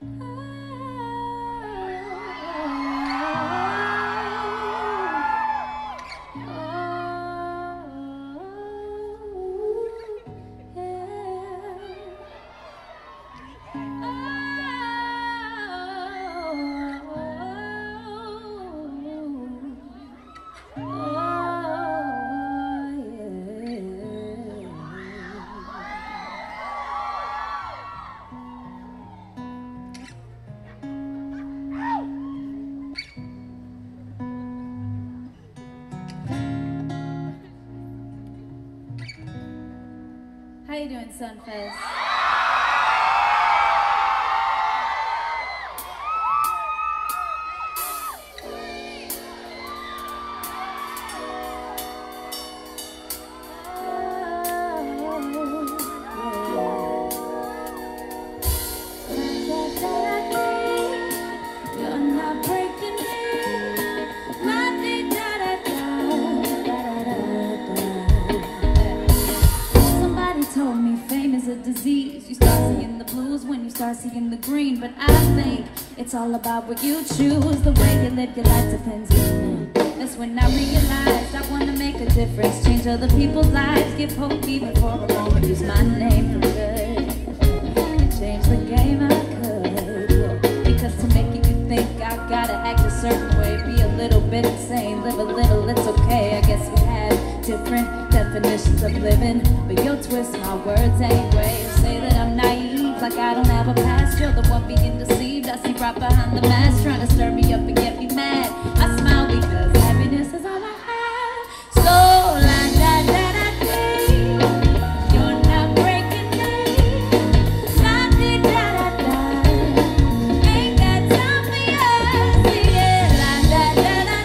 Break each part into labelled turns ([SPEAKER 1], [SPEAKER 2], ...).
[SPEAKER 1] How you doing, Sunfest? Disease. You start seeing the blues when you start seeing the green. But I think it's all about what you choose. The way you live your life depends on you. That's when I realized I want to make a difference, change other people's lives, give hope even for a moment. Use my name for good and change the game I could. Because to make you think I gotta act a certain way, be a little bit insane, live a little, it's okay. I guess we have different definitions of living, but you'll twist my words anyway. You say that I'm naive, like I don't have a past. You're the one being deceived. I see right behind the mask, trying to stir me up and get me mad. I smile because happiness is all I have. So la da da da dee, you're not breaking me. La di da da da, ain't got time for you. Yeah, la da da da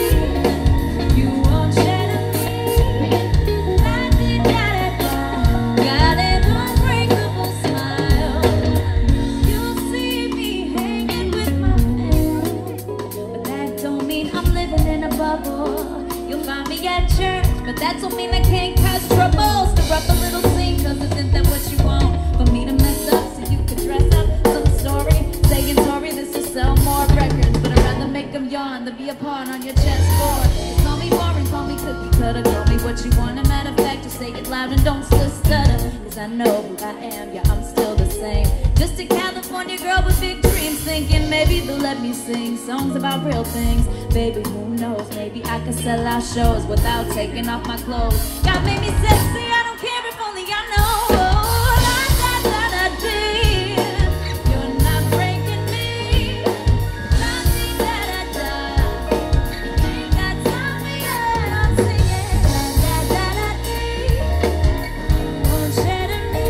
[SPEAKER 1] dee, you won't shed a me. La di da da da, got an unbreakable smile. You'll see me hanging with my family, but that don't mean I'm living in a bubble. You'll find me at church, but that don't mean I can't cause trouble. Stir up a little scene, cause isn't that what you want? For me to mess up so you can dress up some story, saying sorry, this will sell more records. But I'd rather make them yawn than be a pawn on your chessboard. Call me boring, call me cookie cutter, call me what you want. A matter of fact, just say it loud and don't still stutter. Cause I know who I am, yeah, I'm still the same. Just a California girl with big dreams, thinking maybe they'll let me sing songs about real things. Baby, who knows, maybe I could sell out shows without taking off my clothes. God made me sexy, I don't care if only I know. La da da da dee, you're not breaking me. La di da da da, ain't got time for you. I'm singing la da da da dee, won't shed a me.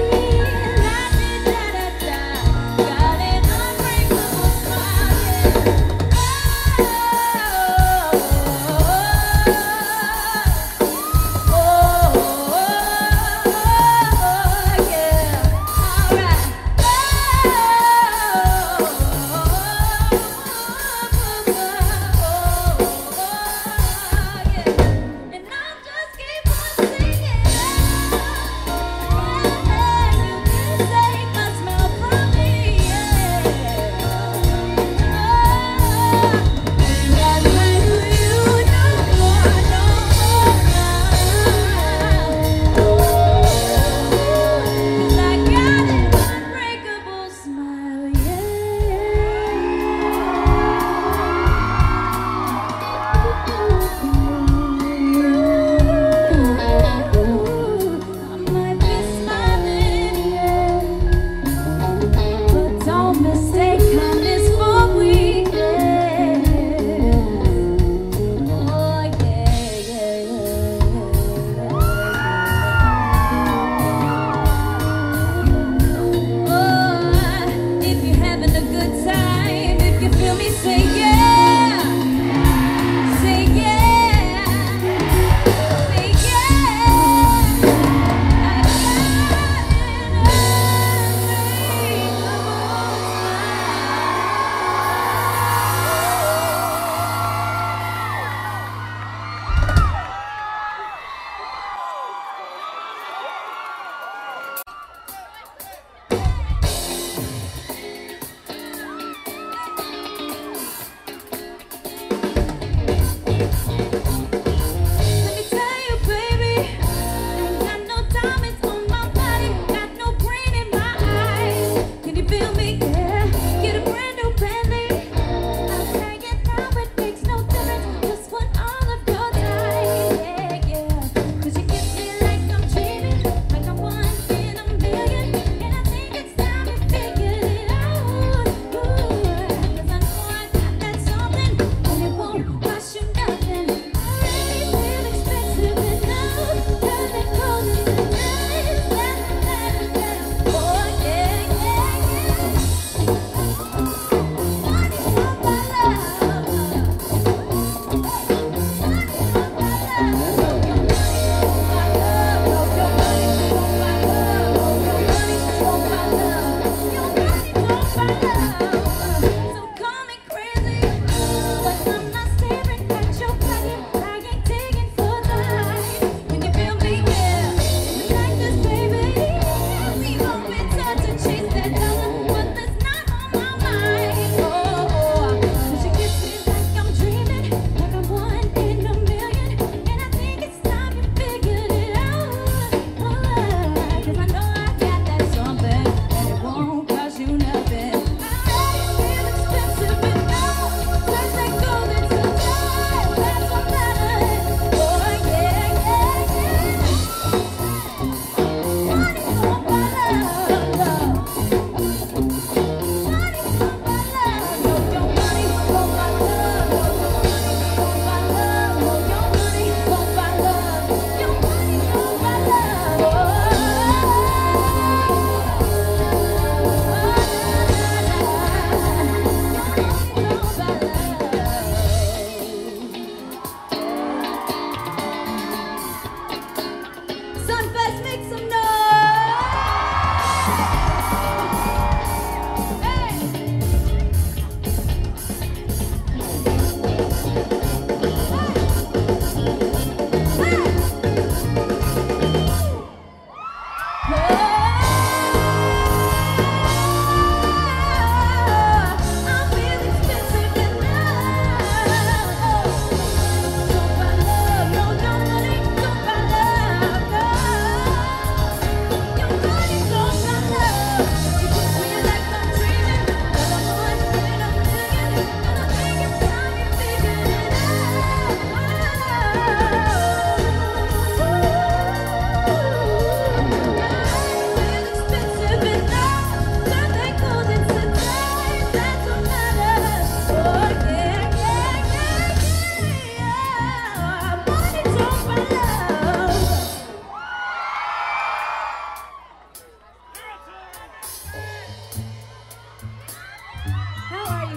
[SPEAKER 1] La di da da da, got an unbreakable smile.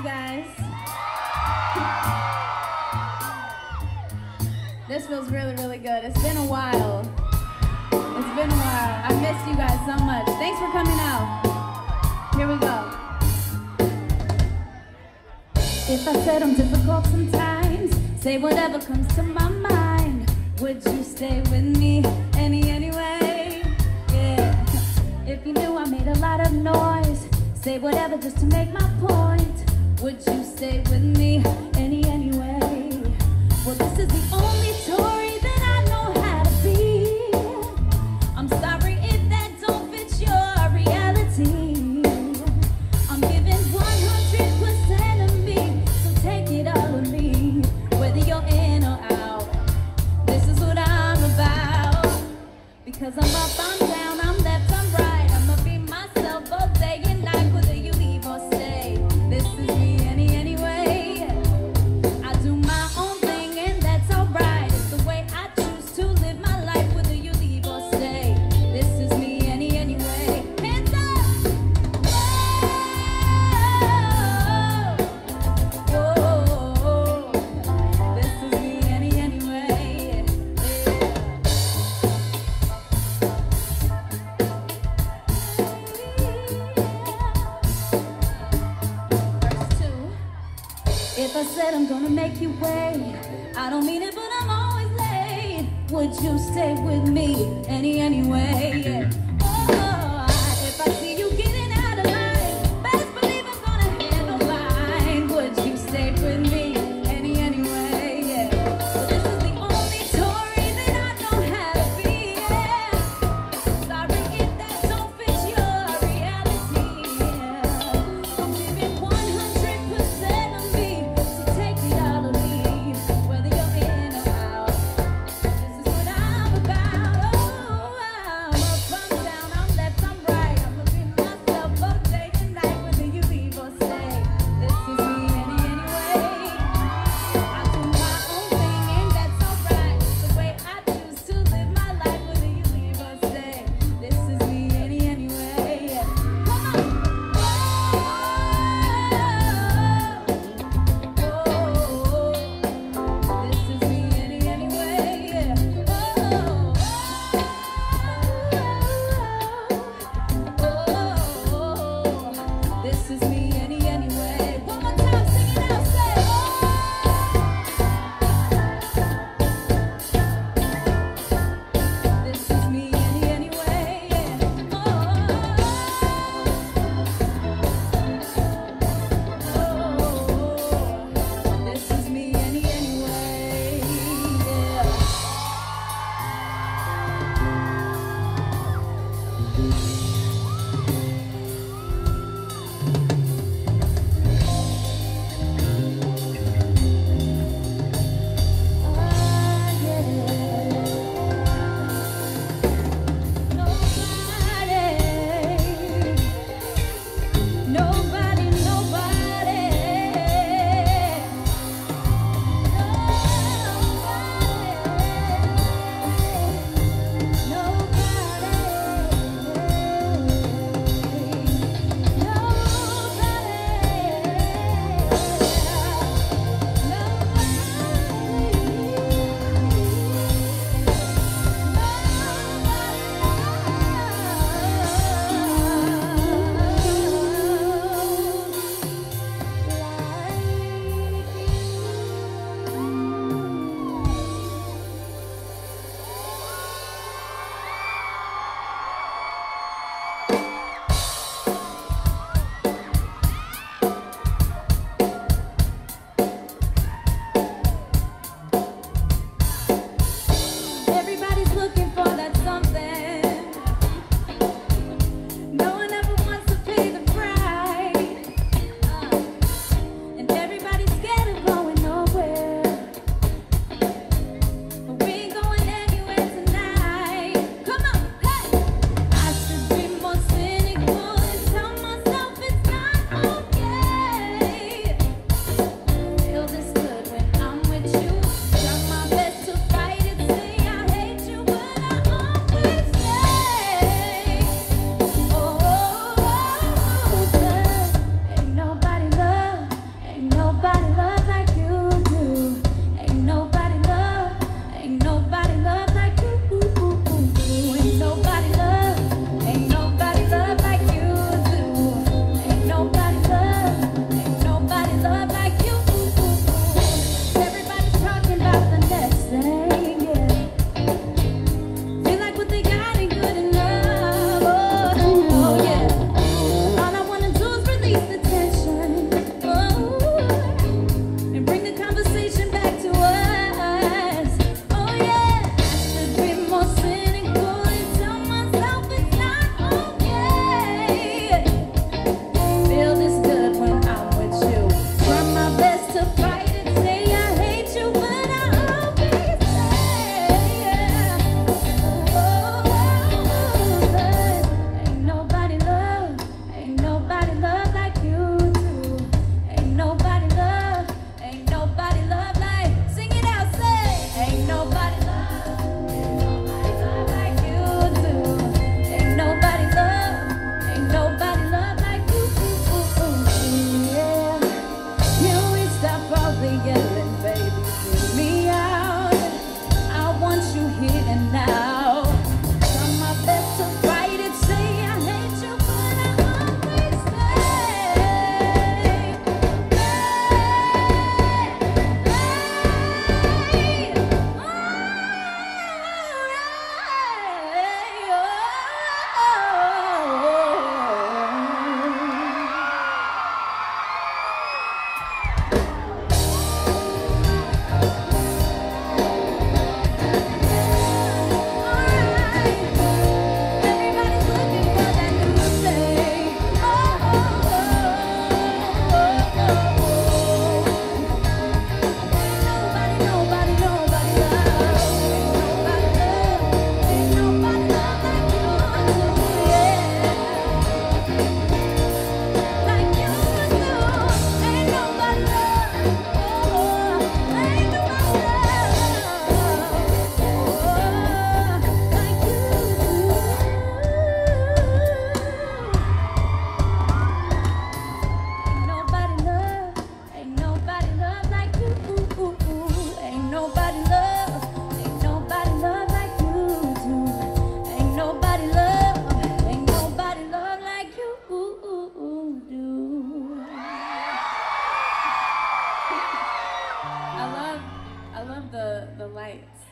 [SPEAKER 1] you guys. This feels really, really good. It's been a while. It's been a while. I missed you guys so much. Thanks for coming out. Here we go. If I said I'm difficult sometimes, say whatever comes to my mind, would you stay with me anyway? Yeah. If you knew I made a lot of noise, say whatever just to make my point, would you stay with me anyway? Well, this is the only story that I know how to be. I'm sorry if that don't fit your reality. I'm giving 100% of me, so take it all of me, whether you're in or out. This is what I'm about. Because I'm up, I'm down, I'm left, I'm right. I'ma be myself both day and night, whether you leave or stay. This is me anyway. I do my own thing and that's alright. It's the way I choose to live my life, whether you leave or stay. This is me anyway. Hands up! Whoa, whoa. This is me anyway. Verse 2. If I said I'm gonna make you wait, I don't mean it, but I'm always late. Would you stay with me anyway? Oh, if I see you getting out of line, best believe I'm gonna handle mine. Would you stay with me anyway? Well, this is the only story that I know how to be. Sorry if that don't fit your reality. I'm giving 100% of me, so take it all of me, whether you're in or out. This is what I'm about. Oh, I'm up, I'm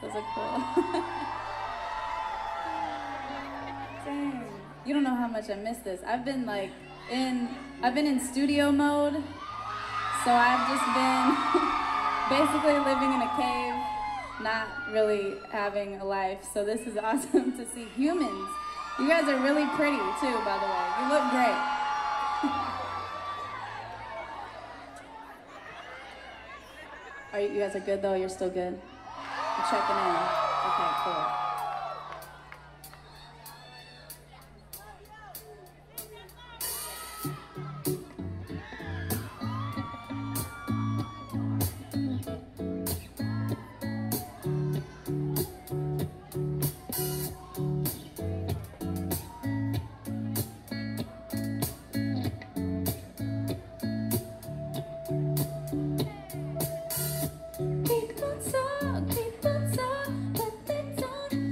[SPEAKER 1] Those are cool. Dang. You don't know how much I miss this. I've been in studio mode, so I've just been basically living in a cave, not really having a life. So this is awesome to see humans. You guys are really pretty too, by the way. You look great. You guys are good though? You're still good? You're checking in. Okay, cool. People talk, but they don't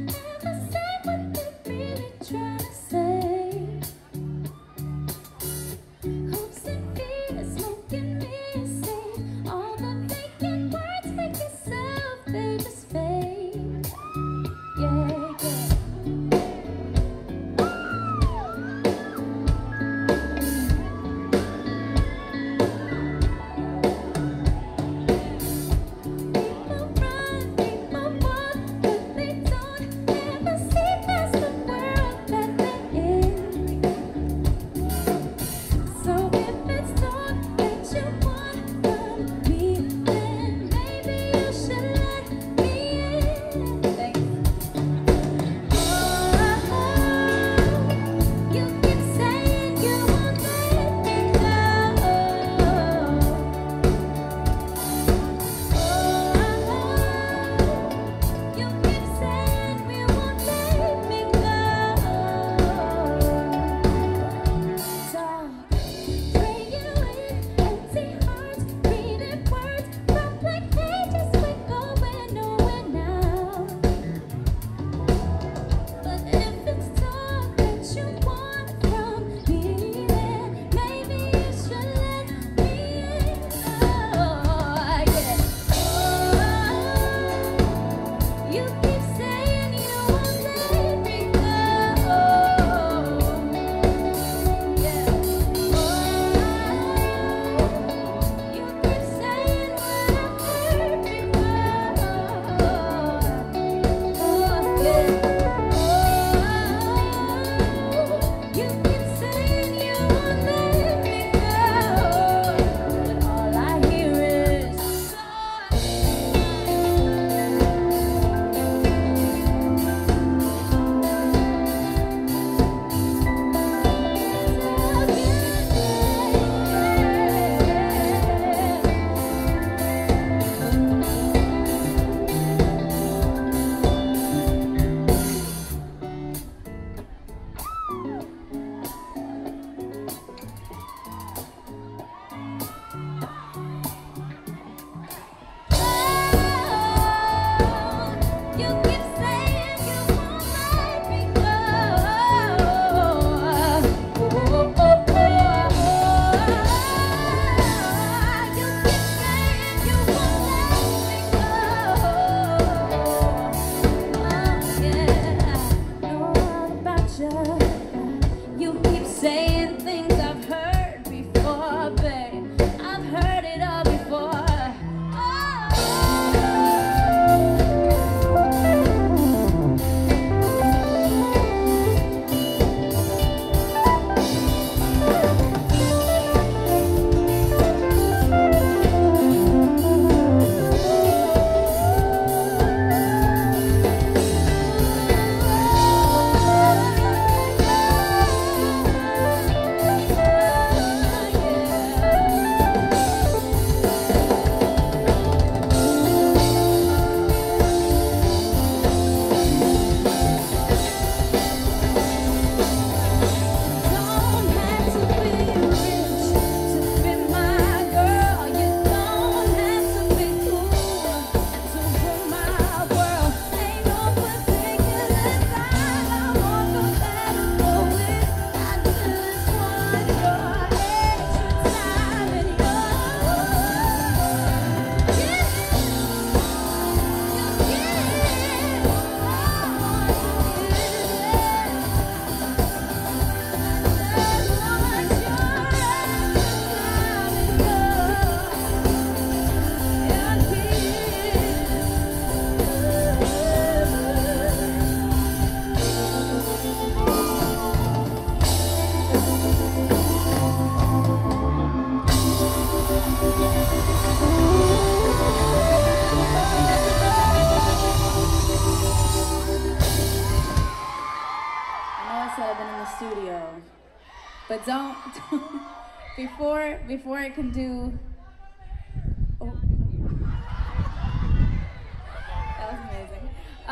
[SPEAKER 1] don't before I can do. Oh, that was amazing.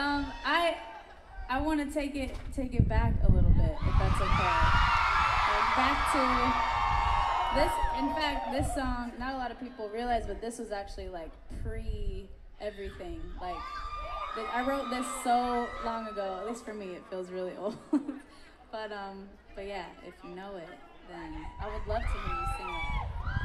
[SPEAKER 1] I want to take it back a little bit, if that's okay. Like back to this. In fact, this song, not a lot of people realize, but this was actually like pre everything. Like I wrote this so long ago. At least for me, it feels really old. But yeah, if you know it, then I would love to hear you sing it.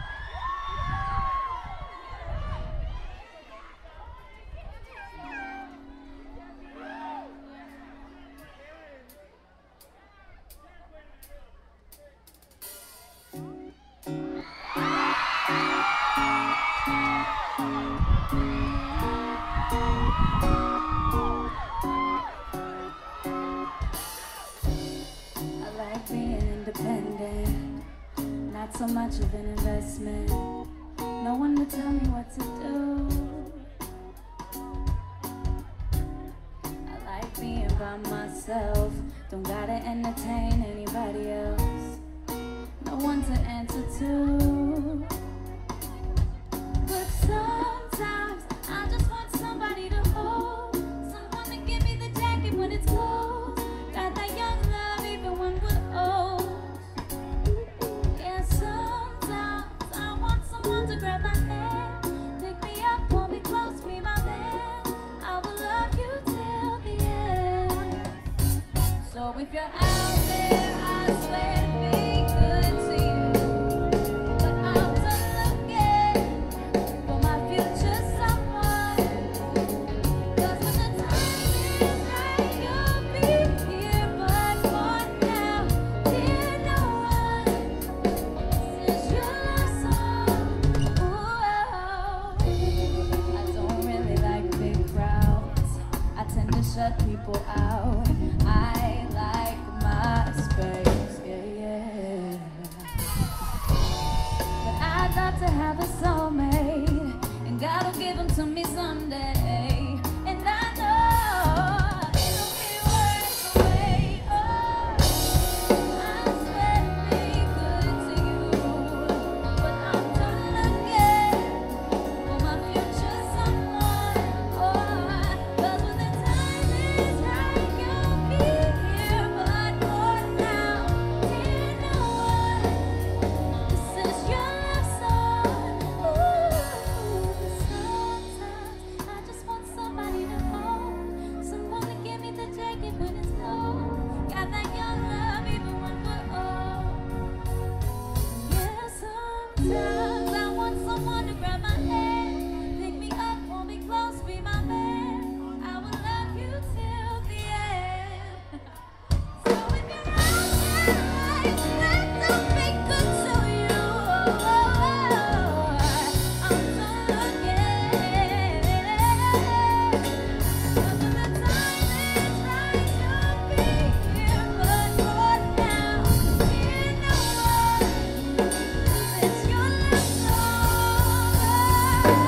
[SPEAKER 1] Not so much of an investment. No one to tell me what to do. I like being by myself. Don't gotta entertain anybody else. No one to answer to. But sometimes I just want somebody to hold. Someone to give me the jacket when it's cold. Got that young love even when we're old. To grab my hand, pick me up, hold me close, be my man. I will love you till the end. So if you're out there, I swear to be good to you. But I'm done looking for my future someone. 'Cause when the time is right, you'll be here. But for now, dear no one, since your love song. Shut people out. I like my space, yeah. But I'd love to have a soulmate, and God will give them to me someday. And I know it'll be worth the wait. Oh, I swear to be good to you, but I'm done looking for my future someone. Oh, 'cause when the time is right, you'll be here. But for now, dear no one, this is your love song. Ooh, sometimes I just want somebody to hold, someone to give me the jacket when it's cold. Got that young love even when we're old. Yeah, sometimes I want someone to grab my hand, pick me up, hold me close, be my man. I will love you till the end. So if you're out there, I swear to be good to you. I'm done looking. 'Cause when the time is right, you'll be here. But for now, dear no one, it's your love song.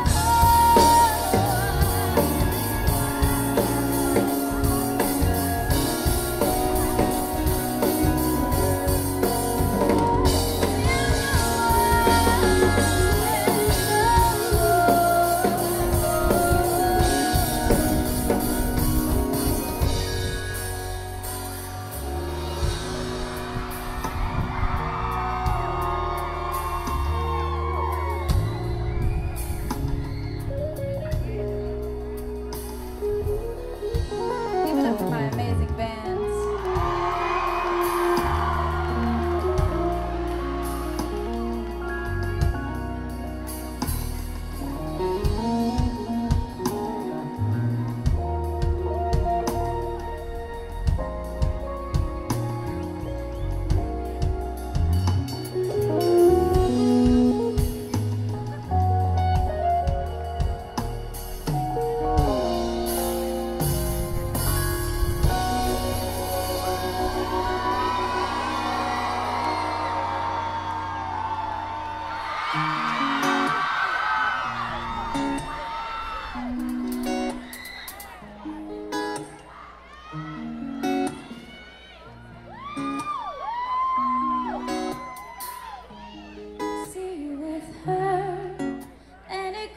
[SPEAKER 1] Give it up for my amazing bands.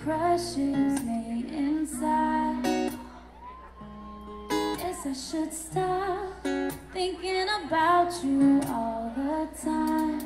[SPEAKER 1] crushes me inside. Guess I should stop thinking about you all the time.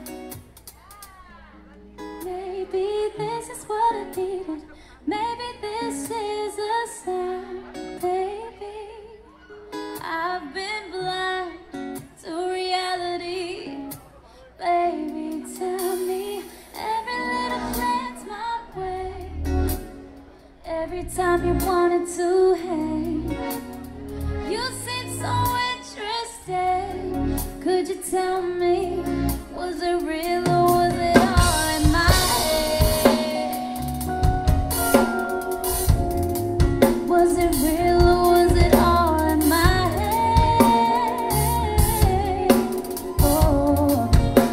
[SPEAKER 1] Maybe this is what I needed. Maybe this is a sign. Baby, I've been blind to reality. Baby, tell me every little plan's my way. Every time you wanted to hang, you seemed so interested. Could you tell me, was it real or was it all in my head? Was it real or was it all in my head? Oh,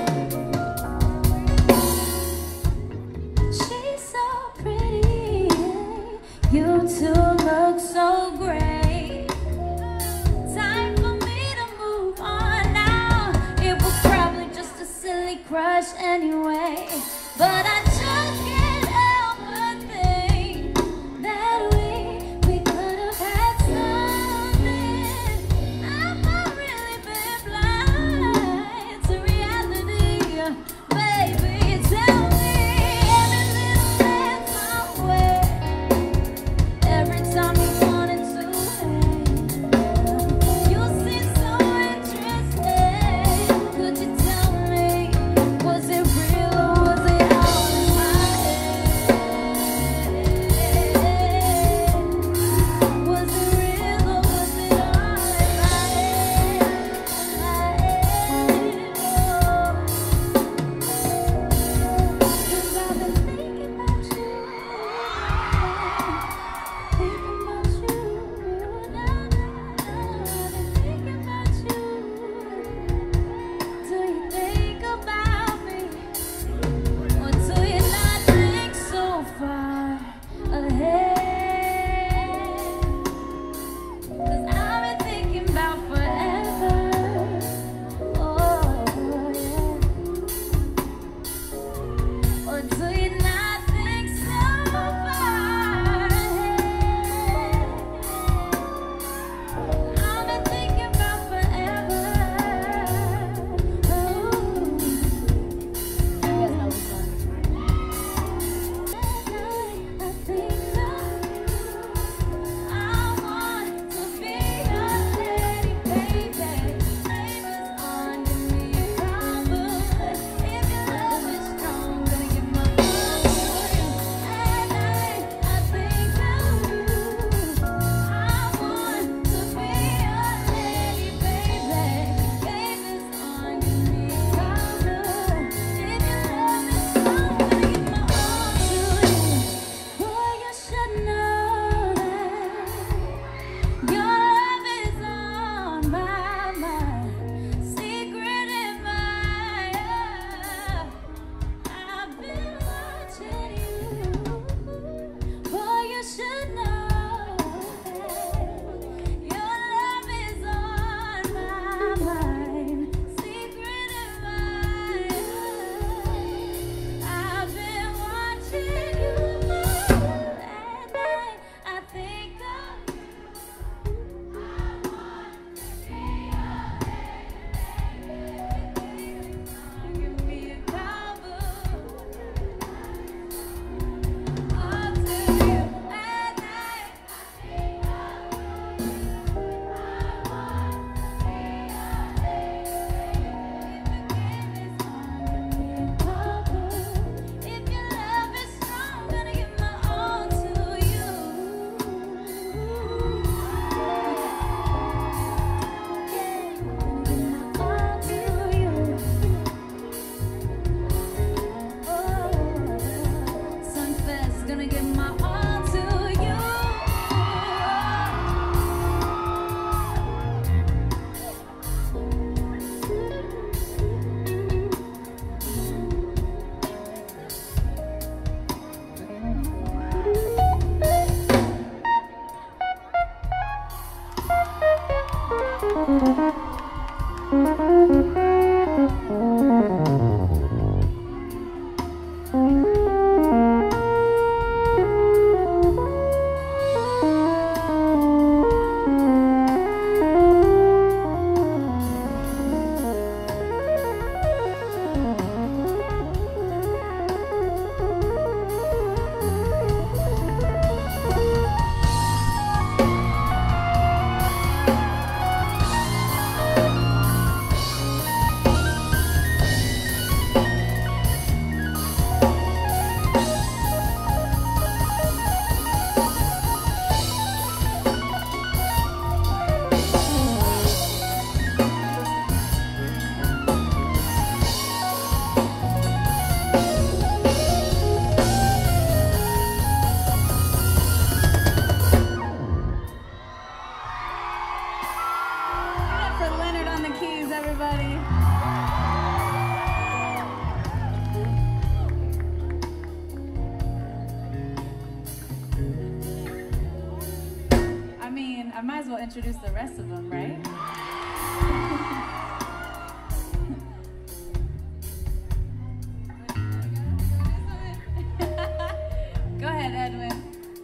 [SPEAKER 1] she's so pretty. You two look so great. Time for me to move on now. It was probably just a silly crush anyway, but I just can't help but think that we could have had something. I've not really been blind to reality. Baby, tell me every little dance my way. Every time you wanted to hang, you seem so interested. Could you tell me, was it real or might as well introduce the rest of them, right? Go ahead, Edwin.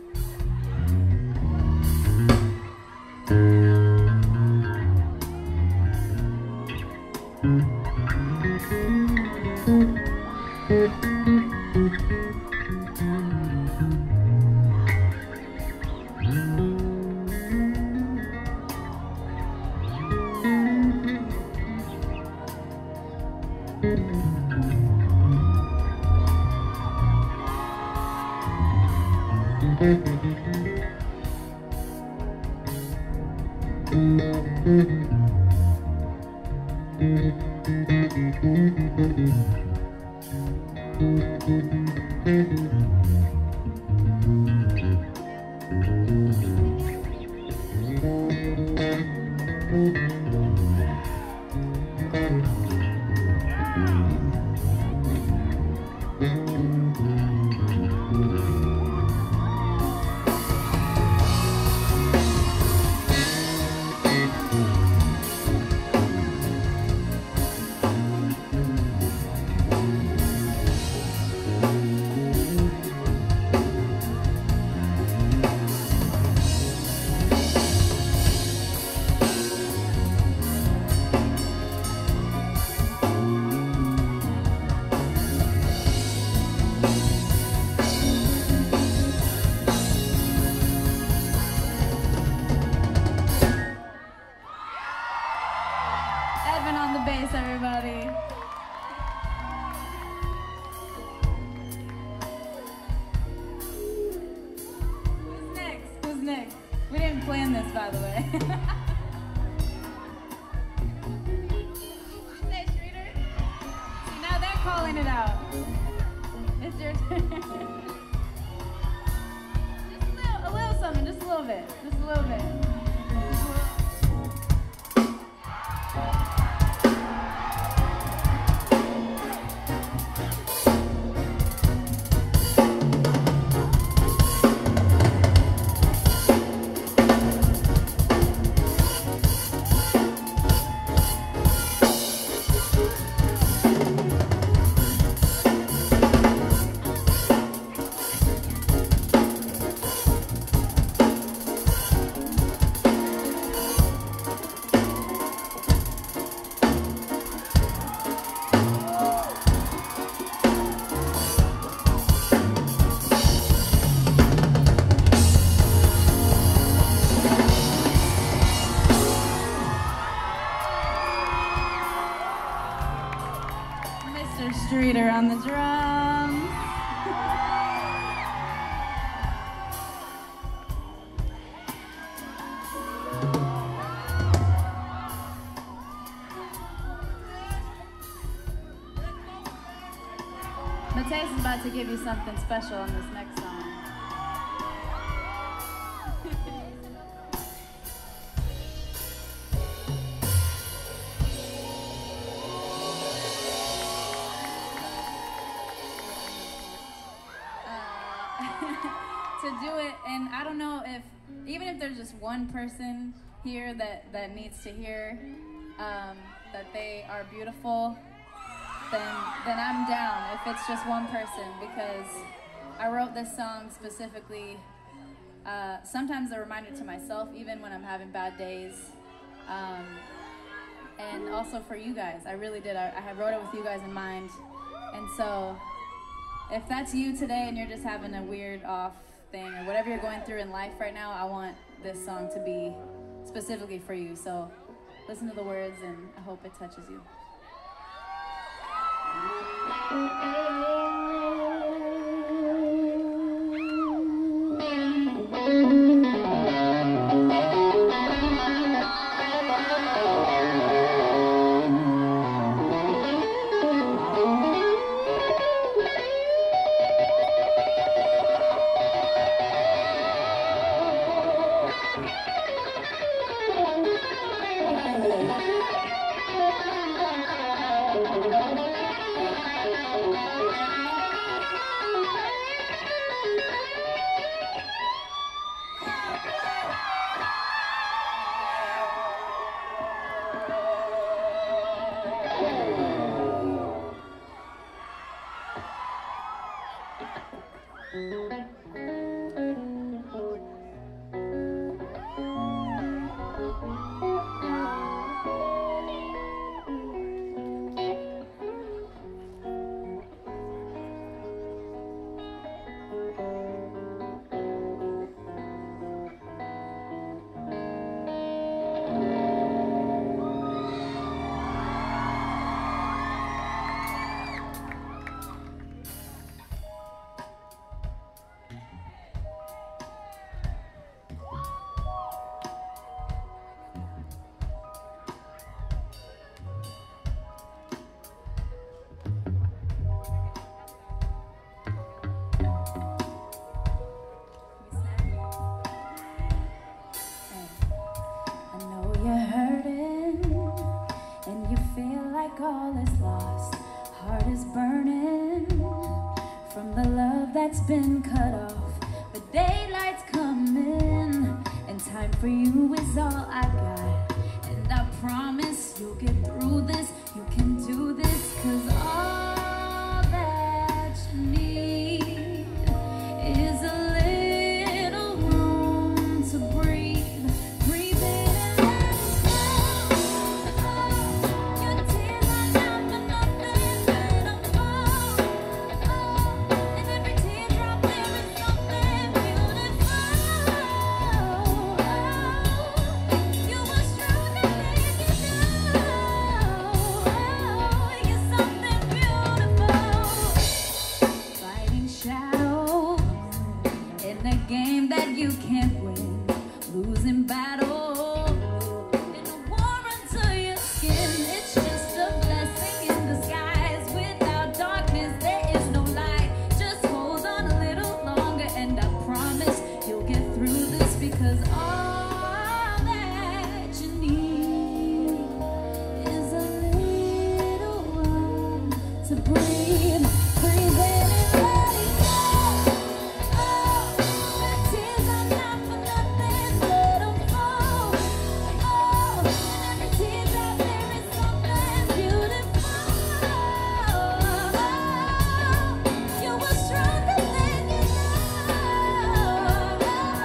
[SPEAKER 1] Streeter on the drums. Mateus is about to give you something special on this next song. To do it, and I don't know if, even if there's just one person here that needs to hear that they are beautiful, then I'm down if it's just one person, because I wrote this song specifically, sometimes a reminder to myself, even when I'm having bad days, and also for you guys. I really did. I wrote it with you guys in mind, and so if that's you today and you're just having a weird off thing or whatever you're going through in life right now, I want this song to be specifically for you. So listen to the words and I hope it touches you. All is lost, heart is burning from the love that's been cut off. But daylight's coming, and time for you is all I got. And I promise you'll get through this, you can do this, 'cause all that you need is a little room to breathe. Breathe in and let it go. Your tears are not for nothing, let them fall. And every teardrop there is something beautiful. You were stronger than you know. You're something beautiful. Fighting shadows in a game that you can't win, losing battles in a war until your skin. It's just a blessing in disguise. Without darkness there is no light. Just hold on a little longer, and I promise you'll get through this, because all that you need is a little room to breathe. Breathe in and let it go. Oh, the tears are not for nothing, let them fall. Oh, and every teardrop there is something beautiful. You were stronger than you know.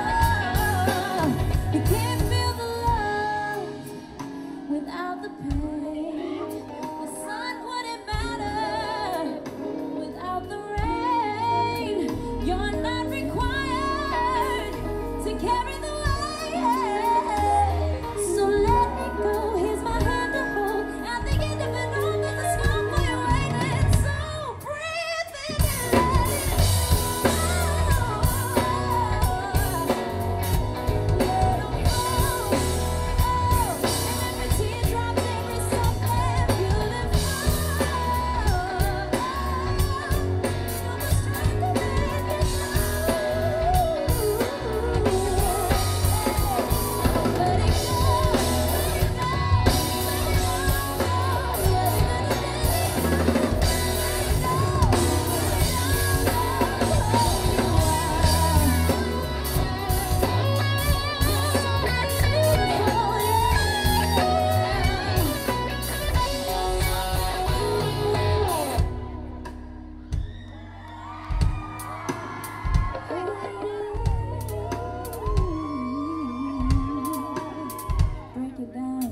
[SPEAKER 1] You can't feel the love without the pain. The sun wouldn't matter without the rain. You're not required to carry the weight. So let me go. Here's my hand to hold. At the end of it all, there's a smile for you waiting. So breathe in and let it go. Let 'em go. Oh, and every teardrop there is something beautiful. You were stronger than you know. Let it go. Break it down.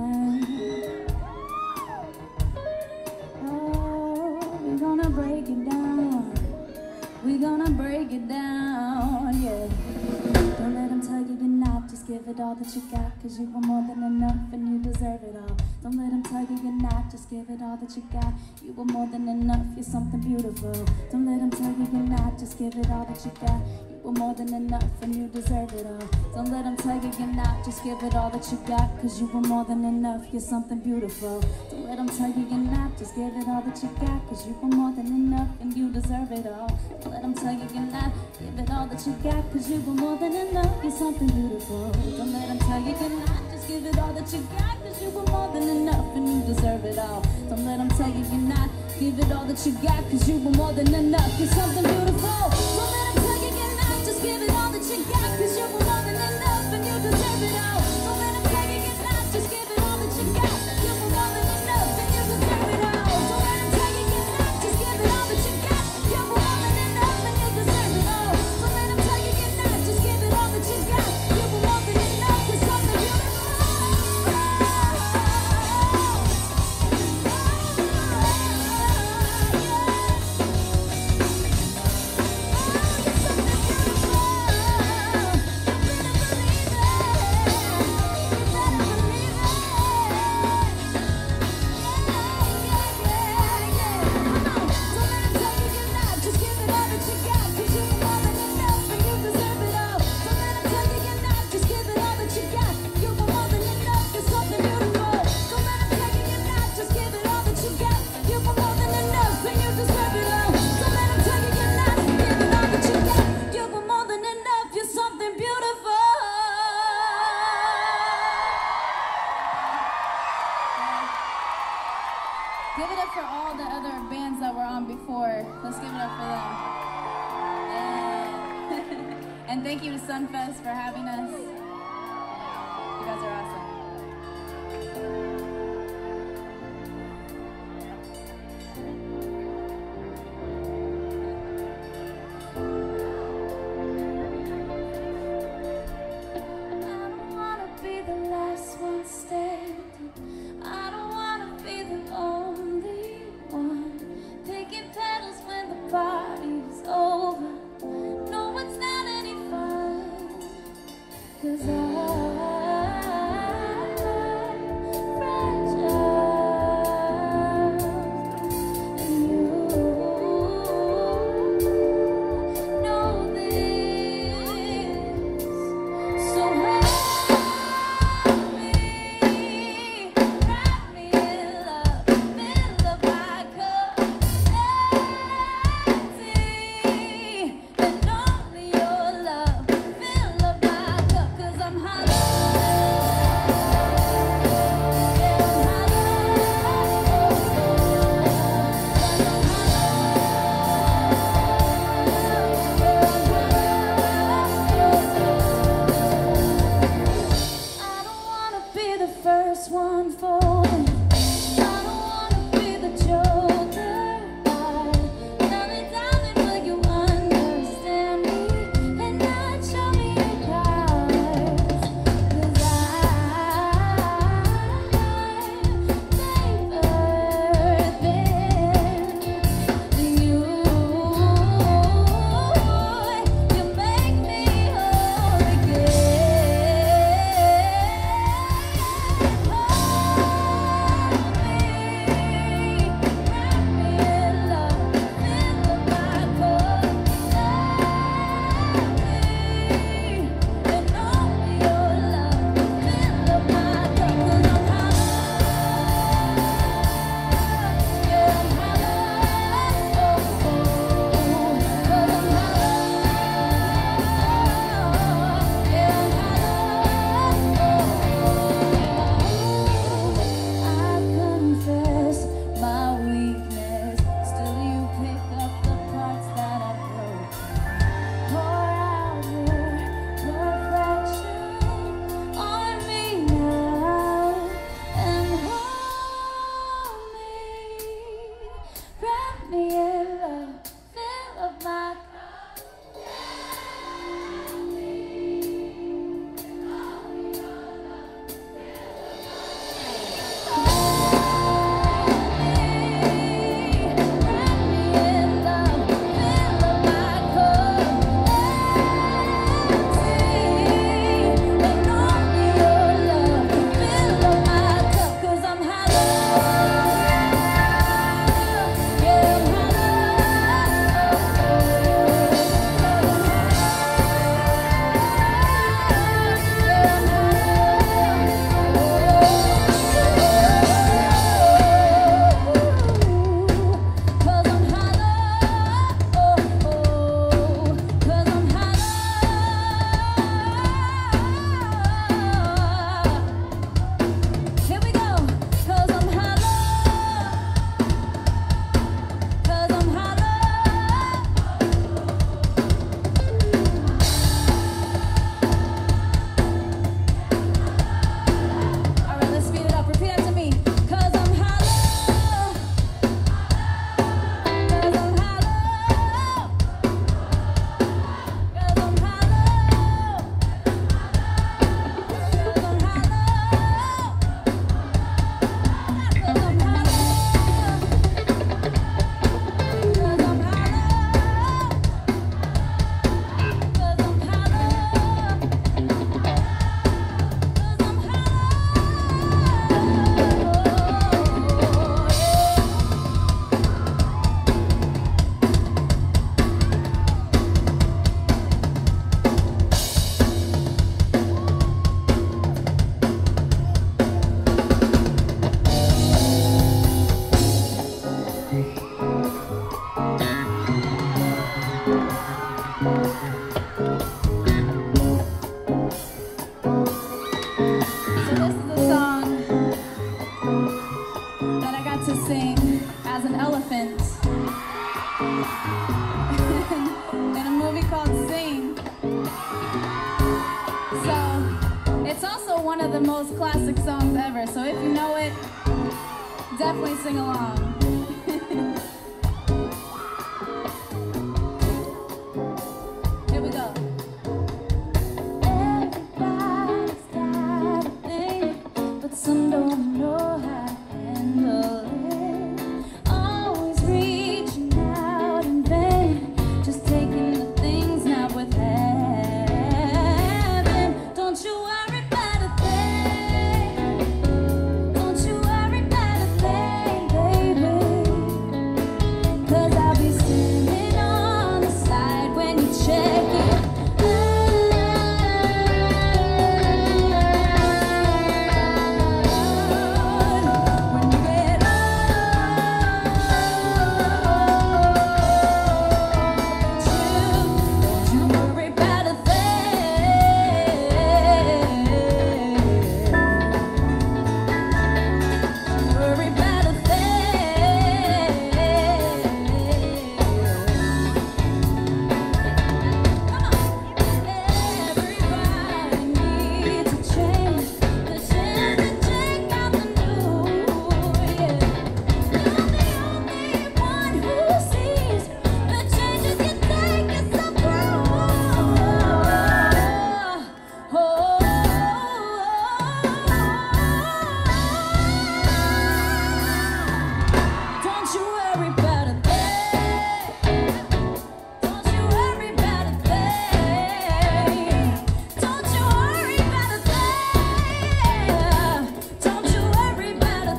[SPEAKER 1] Oh, we're gonna break it down. We're gonna break it down, yeah. Don't let them tell you you're not, just give it all that you got, 'cause you were more than enough and you deserve it all. Don't let them tell you you're not, just give it all that you got. You were more than enough, you're something beautiful. Don't let them tell you you're not, just give it all that you got. You were more than enough and you deserve it all. Don't let them tell you you're not, just give it all that you got, 'cause you were more than enough, you're something beautiful. Don't let them tell you you're not, just give it all that you got, 'cause you were more than enough and you deserve it all. Don't let them tell you you're not, give it all that you got, 'cause you were more than enough, you're something beautiful. Don't let them tell you you're not, just give it all that you got, 'cause you were more than enough and you deserve it all. Don't let them tell you you're not, give it all that you got, 'cause you were more than enough, you're something beautiful. Don't let them tell you you're not, just give it all that you got, 'cause you were more than enough and you deserve it all. Don't let them tell you you're not, just give it all that you got, you were more than enough and you deserve it all. Don't let them tell you you're not, just give it all that you got, you were more than enough and you deserve it And thank you to Sunfest for having us. You guys are awesome.
[SPEAKER 2] In a movie called Sing.
[SPEAKER 1] the most classic songs ever, so if you know it, definitely sing along. Here we go. Everybody's got a thing, but some don't know how to handle it. Always reaching out in vain, just taking the things not worth having. Don't you worry about a thing. Don't you worry about a thing, baby. 'Cause I'll be standing on the side when you check it. When you get don't you worry about a thing. Worry about a thing. Come on. Everybody needs a change. The change to check out the new. Yeah. You're the only one who sees the changes you take yourself through. Don't you worry about a thing. Don't you worry about a thing. Don't you worry about a thing. Don't you worry about a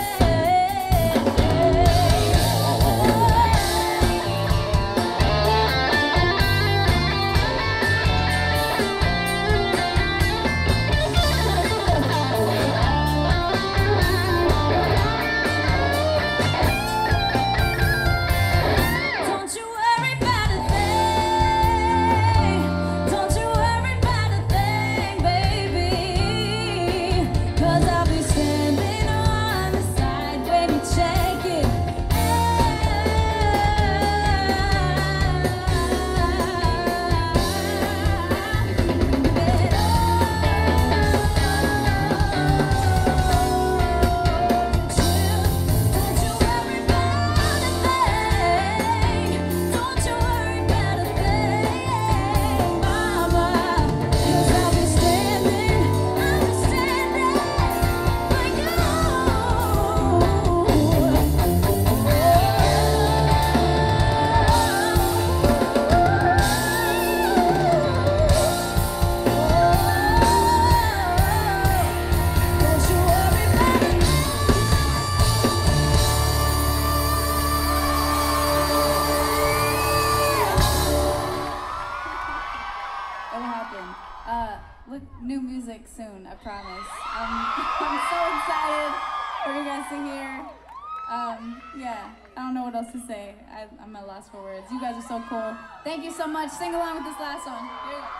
[SPEAKER 1] Don't you worry about a thing. Don't you worry about a thing, baby. 'Cause I'll be standing on the side when you check it. Don't you worry about a thing. Don't you worry about a thing, mama. 'Cause I'll be standing for you. Don't you worry about it. It'll happen. Look, new music soon, I promise. I'm so excited for you guys to hear. Yeah, I don't know what else to say. I'm at a loss for words. You guys are so cool. Thank you so much. Sing along with this last song. Here we go.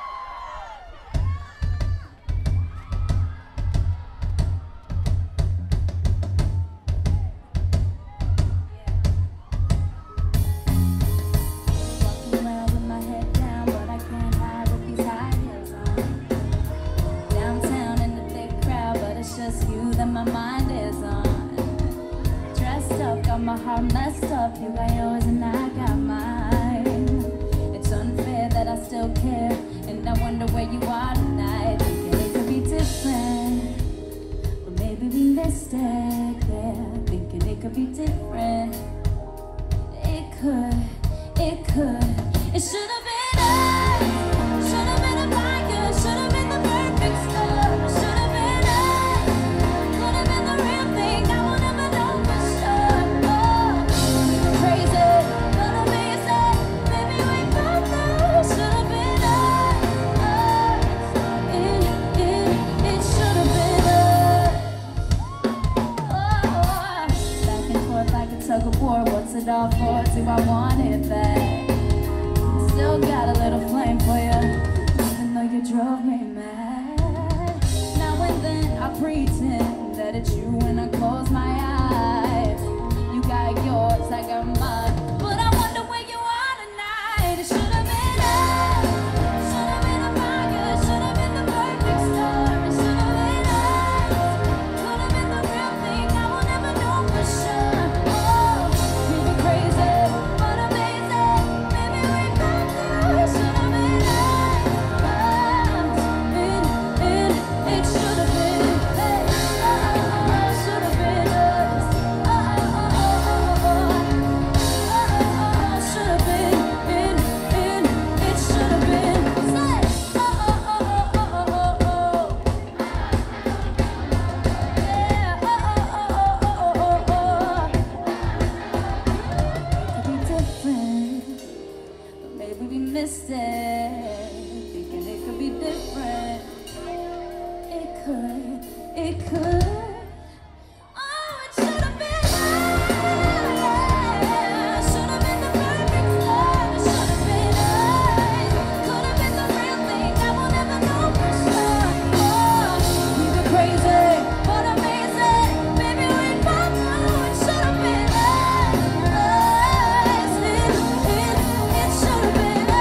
[SPEAKER 1] Walking around with my head down, but I can't hide with these high heels on. Downtown in the thick crowd, but it's just you that my mind is on. Dressed up, got my heart messed up. You got yours and I got mine. It's unfair that I still care, and I wonder where you are tonight. Thinking it could be different, but maybe we missed it. Yeah, thinking it could be different. It could. It should have been us. Should have been a biker. Should have been the perfect storm. Should have been us. Could have been the real thing. Now we'll never know for sure. Oh, crazy, but I'm being sad. Maybe we both know. Should have been us. It should have been us. Oh, back and forth like a tug of war. What's it all for? Do I want it back? Still got a little flame for you, even though you drove me mad. Now and then I pretend that it's you when I close my eyes. You got yours, I got mine, but I wonder where you are tonight. It should have been us. Should have been a fire. Should have been the perfect storm. It should have been we missed it. Thinking it could be different. It could. Oh, it should have been us. Should have been the perfect love. It should have been us. Could have been the real thing. I will never know for sure. Oh, we were crazy, but amazing. Baby, we both knew it should have been us. It should have been us.